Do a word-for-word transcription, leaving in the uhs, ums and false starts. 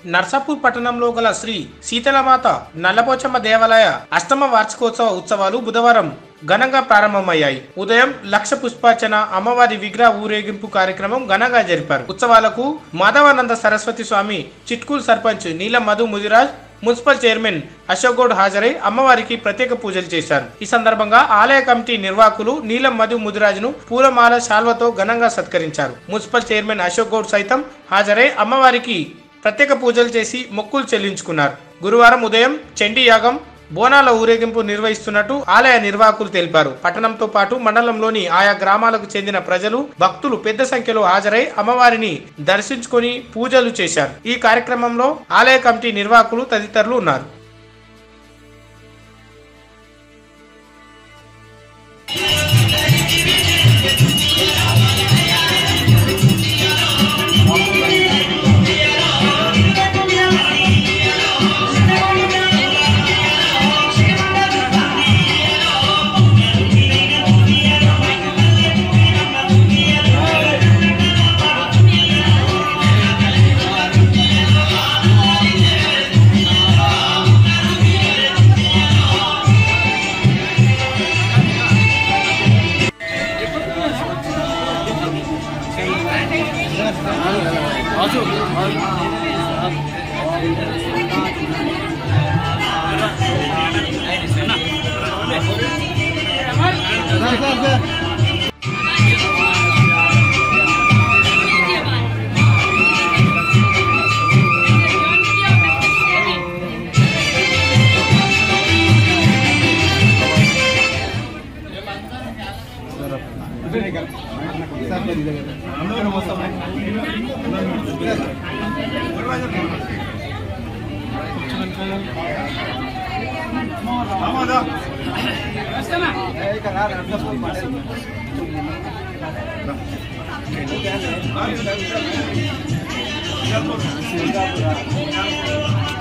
నర్సాపూర్ పట్టణంలో గల శ్రీ శీతలమాత నల్లపోచమ్మ దేవాలయ అష్టమ వార్షికోత్సవ ఉత్సవాలు బుధవారం ఘనంగా ప్రారంభమయ్యాయి. ఉదయం లక్ష పుష్పార్చన, అమ్మవారి విగ్రహ ఊరేగింపు కార్యక్రమం ఘనంగా జరిపారు. ఉత్సవాలకు మాధవానంద సరస్వతి స్వామి, చిట్కూల్ సర్పంచ్ నీలం మధు ముదిరాజ్, మున్సిపల్ చైర్మన్ అశోక్ గౌడ్ హాజరై అమ్మవారికి ప్రత్యేక పూజలు చేశారు. ఈ సందర్భంగా ఆలయ కమిటీ నిర్వాహకులు నీలం మధు ముదిరాజ్ను పూలమాల శాల్వతో ఘనంగా సత్కరించారు. మున్సిపల్ చైర్మన్ అశోక్ గౌడ్ సైతం హాజరై అమ్మవారికి ప్రత్యేక పూజలు చేసి మొక్కులు చెల్లించుకున్నారు. గురువారం ఉదయం చండీ యాగం, బోనాల ఊరేగింపు నిర్వహిస్తున్నట్టు ఆలయ నిర్వాహకులు తెలిపారు. పట్టణంతో పాటు మండలంలోని ఆయా గ్రామాలకు చెందిన ప్రజలు, భక్తులు పెద్ద సంఖ్యలో హాజరై అమ్మవారిని దర్శించుకొని పూజలు చేశారు. ఈ కార్యక్రమంలో ఆలయ కమిటీ నిర్వాహకులు తదితరులు ఉన్నారు. Gracias.